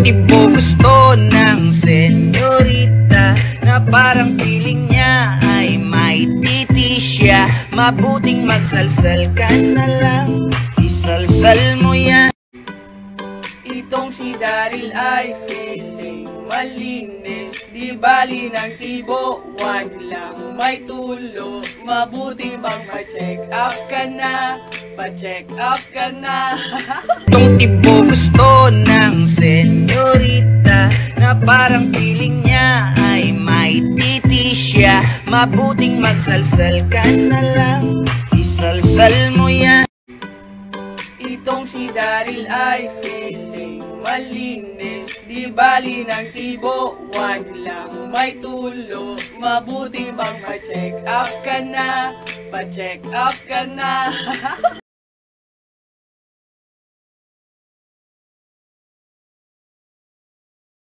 tipo gusto ng senyorita na parang feeling niya ay may titi siya. Mabuting magsalsal ka na lang, isalsal mo yan. Itong si Daryl ay feeling malinis, di bali ng tibo, wag lang may tulo. Mabuti bang pa-check up ka na, pa-check up ka na. Itong tipo gusto ng senyorita na parang feeling niya ay may titi siya. Mabuting magsalsal ka na lang, isalsal mo yan. Itong si Daryl ay feeling malinis, di bali ng tibo, wag lang may tulo. Mabuti bang pa-check up ka na, pa-check up ka na.